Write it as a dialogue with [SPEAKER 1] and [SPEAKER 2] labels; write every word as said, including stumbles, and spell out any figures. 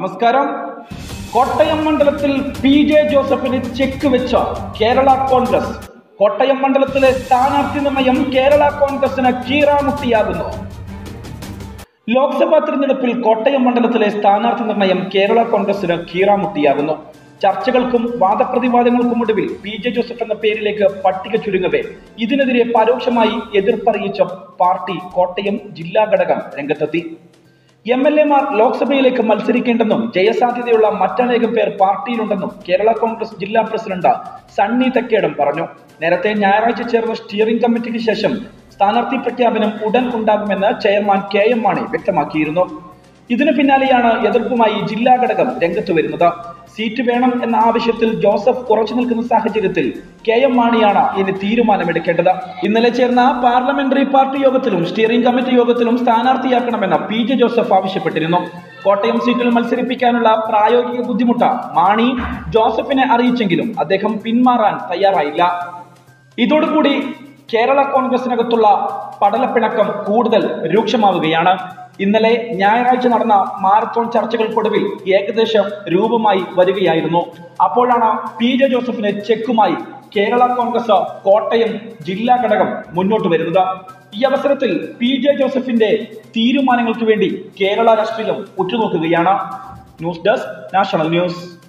[SPEAKER 1] നമസ്കാരം. കോട്ടയം മണ്ഡലത്തിൽ P J ജോസഫിന് ചെക്ക് വെച്ച കേരള കോൺഗ്രസ്. കോട്ടയം മണ്ഡലത്തിലെ സ്ഥാനാർത്ഥി നിർണയം കേരള കോൺഗ്രസിന് കീറാമുട്ടിയാകുന്നു. ലോക്സഭാ തിരഞ്ഞെടുപ്പിൽ കോട്ടയം മണ്ഡലത്തിലെ സ്ഥാനാർത്ഥി നിർണയം കേരള കോൺഗ്രസിന് കീറാമുട്ടിയാകുന്നു. ചർച്ചകൾക്കും വാദപ്രതിവാദങ്ങൾക്കും ഒടുവിൽ പി ജെ ജോസഫ് എന്ന പേരിലേക്ക് പട്ടിക ചുരുങ്ങവേ ഇതിനെതിരെ പരോക്ഷമായി എതിർപ്പറിയിച്ച പാർട്ടി കോട്ടയം ജില്ലാ ഘടകം രംഗത്തെത്തി. എം എൽ എമാർ ലോക്സഭയിലേക്ക് മത്സരിക്കേണ്ടെന്നും ജയസാധ്യതയുള്ള മറ്റനേകം പേർ പാർട്ടിയിലുണ്ടെന്നും കേരള കോൺഗ്രസ് ജില്ലാ പ്രസിഡന്റ് സണ്ണി തെക്കേടം പറഞ്ഞു. നേരത്തെ ഞായറാഴ്ച ചേർന്ന സ്റ്റിയറിംഗ് കമ്മിറ്റിക്ക് ശേഷം സ്ഥാനാർത്ഥി പ്രഖ്യാപനം ഉടൻ ഉണ്ടാകുമെന്ന് ചെയർമാൻ കെ എം മാണി വ്യക്തമാക്കിയിരുന്നു. ഇതിനു പിന്നാലെയാണ് എതിർപ്പുമായി ജില്ലാ ഘടകം രംഗത്ത് വരുന്നത്. സീറ്റ് വേണം എന്ന ആവശ്യത്തിൽ ജോസഫ് ഉറച്ചു നിൽക്കുന്ന സാഹചര്യത്തിൽ കെ എം മാണിയാണ് ഇനി തീരുമാനമെടുക്കേണ്ടത്. ഇന്നലെ ചേർന്ന പാർലമെന്ററി പാർട്ടി യോഗത്തിലും സ്റ്റിയറിംഗ് കമ്മിറ്റി യോഗത്തിലും സ്ഥാനാർത്ഥിയാക്കണമെന്ന് പി ജെ ജോസഫ് ആവശ്യപ്പെട്ടിരുന്നു. കോട്ടയം സീറ്റിൽ മത്സരിപ്പിക്കാനുള്ള പ്രായോഗിക ബുദ്ധിമുട്ട് മാണി ജോസഫിനെ അറിയിച്ചെങ്കിലും അദ്ദേഹം പിന്മാറാൻ തയ്യാറായില്ല. ഇതോടുകൂടി കേരള കോൺഗ്രസിനകത്തുള്ള പടലപ്പിണക്കം കൂടുതൽ രൂക്ഷമാവുകയാണ്. ഇന്നലെ ഞായറാഴ്ച നടന്ന മാരത്തോൺ ചർച്ചകൾക്കൊടുവിൽ ഏകദേശം രൂപമായി വരികയായിരുന്നു. അപ്പോഴാണ് പി ജെ ജോസഫിന് ചെക്കുമായി കേരള കോൺഗ്രസ് കോട്ടയം ജില്ലാ ഘടകം മുന്നോട്ട് വരുന്നത്. ഈ അവസരത്തിൽ പി ജെ ജോസഫിന്റെ തീരുമാനങ്ങൾക്ക് വേണ്ടി കേരള രാഷ്ട്രീയം ഉറ്റുനോക്കുകയാണ്. News desk national news.